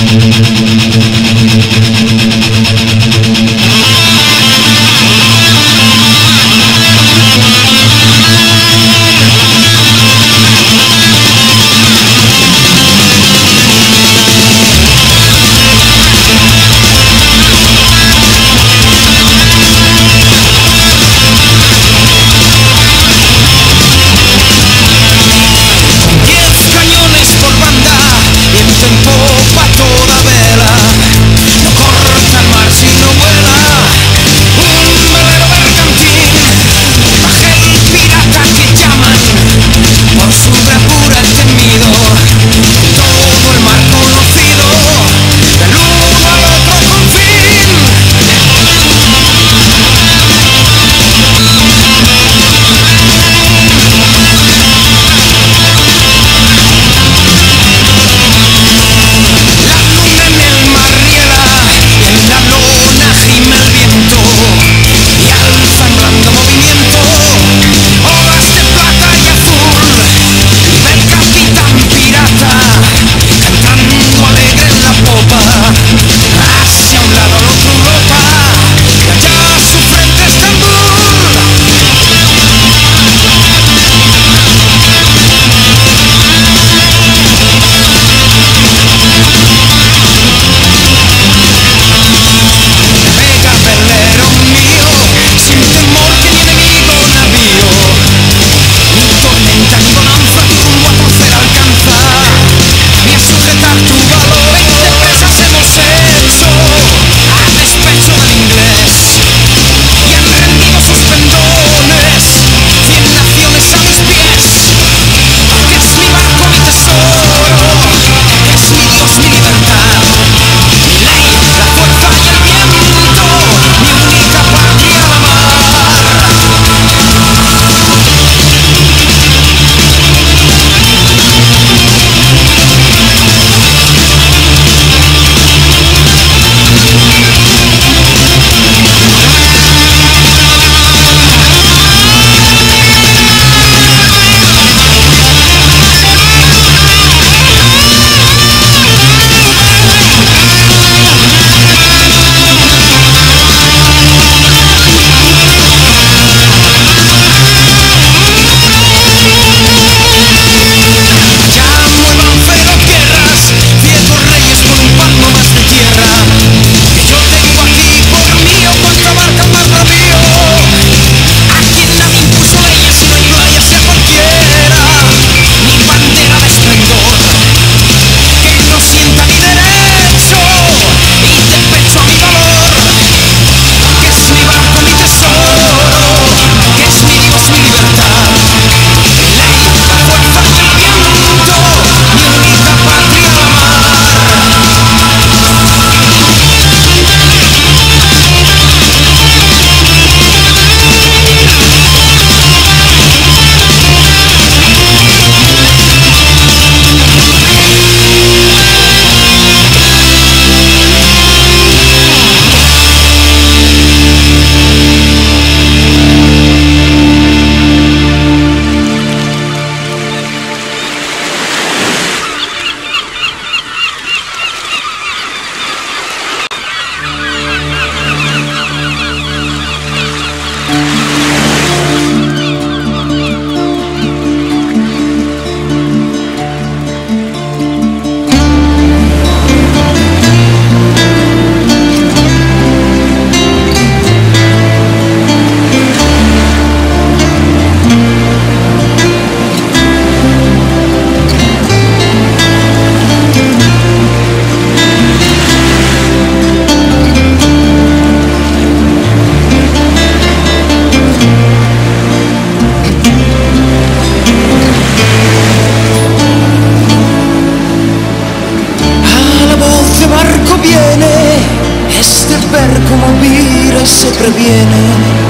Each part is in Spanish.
se previene.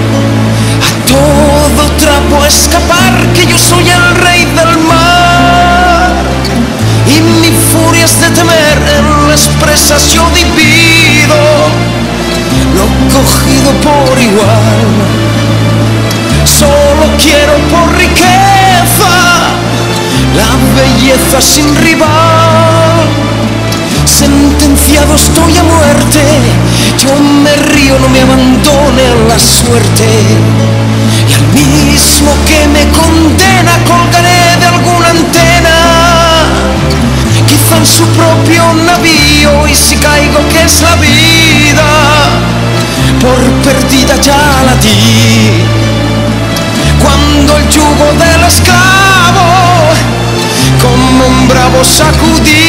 A todo trapo escapar, que yo soy el rey del mar. Y mi furia es de temer, en las presas yo divido lo cogido por igual. Solo quiero por riqueza la belleza sin rival. Sentencia confiado estoy a muerte, yo me río, no me abandone la suerte. Y al mismo que me condena colgaré de alguna antena, quizá en su propio navío, y si caigo que es la vida, por perdida ya la di. Cuando el yugo del esclavo como un bravo sacudí,